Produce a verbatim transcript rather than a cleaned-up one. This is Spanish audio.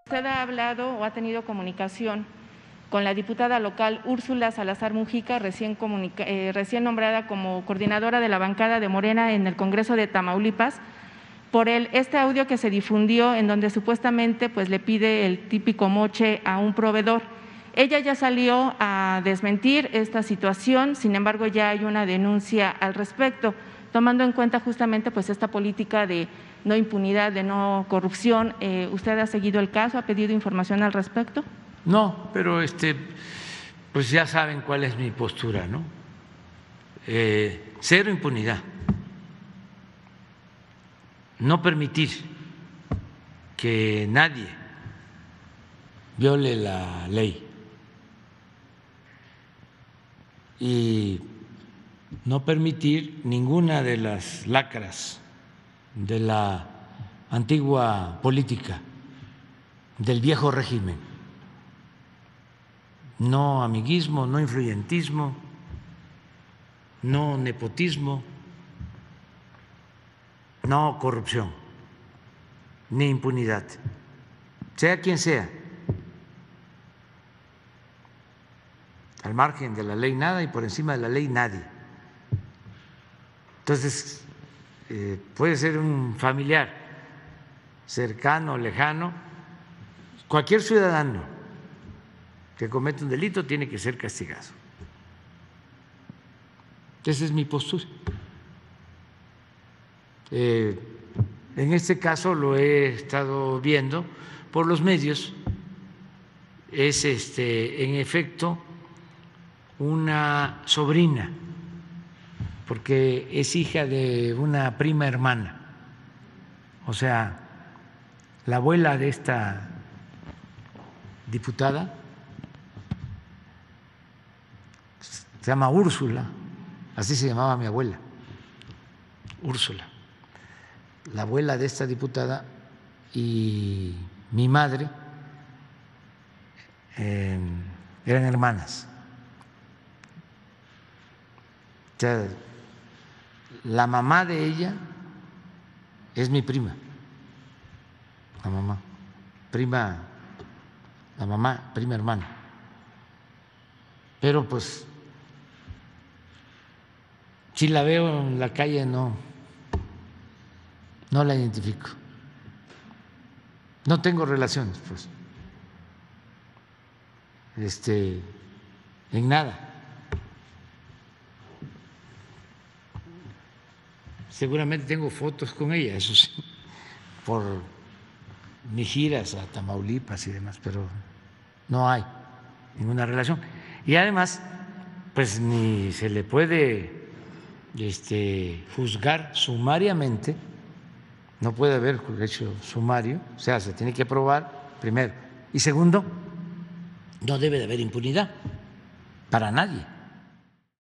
¿Usted ha hablado o ha tenido comunicación con la diputada local Úrsula Salazar Mujica, recién, eh, recién nombrada como coordinadora de la bancada de Morena en el Congreso de Tamaulipas, por el, este audio que se difundió en donde supuestamente pues, le pide el típico moche a un proveedor? Ella ya salió a desmentir esta situación, sin embargo ya hay una denuncia al respecto, tomando en cuenta justamente pues, esta política de no impunidad, de no corrupción. Eh, ¿Usted ha seguido el caso, ha pedido información al respecto? No, pero este, pues ya saben cuál es mi postura, ¿no? Eh, cero impunidad, no permitir que nadie viole la ley y no permitir ninguna de las lacras de la antigua política del viejo régimen. No amiguismo, no influyentismo, no nepotismo, no corrupción, ni impunidad, sea quien sea. Al margen de la ley nada y por encima de la ley nadie. Entonces, eh, puede ser un familiar cercano, lejano, cualquier ciudadano que comete un delito tiene que ser castigado. Esa es mi postura. Eh, en este caso lo he estado viendo por los medios, es este, en efecto una sobrina, porque es hija de una prima hermana, o sea, la abuela de esta diputada se llama Úrsula, así se llamaba mi abuela, Úrsula. La abuela de esta diputada y mi madre eh, eran hermanas. O sea, la mamá de ella es mi prima, la mamá, prima, la mamá, prima hermana. Pero pues, si la veo en la calle no, no la identifico. No tengo relaciones, pues, este, en nada. Seguramente tengo fotos con ella, eso sí, por mis giras a Tamaulipas y demás, pero no hay ninguna relación. Y además, pues ni se le puede este, juzgar sumariamente, no puede haber hecho sumario, o sea, se tiene que probar, primero. Y segundo, no debe de haber impunidad para nadie.